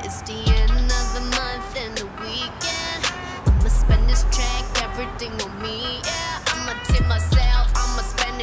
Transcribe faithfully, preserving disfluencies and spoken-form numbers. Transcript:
It's the end of the month and the weekend. I'ma spend this track, everything on me, yeah. I'ma tip myself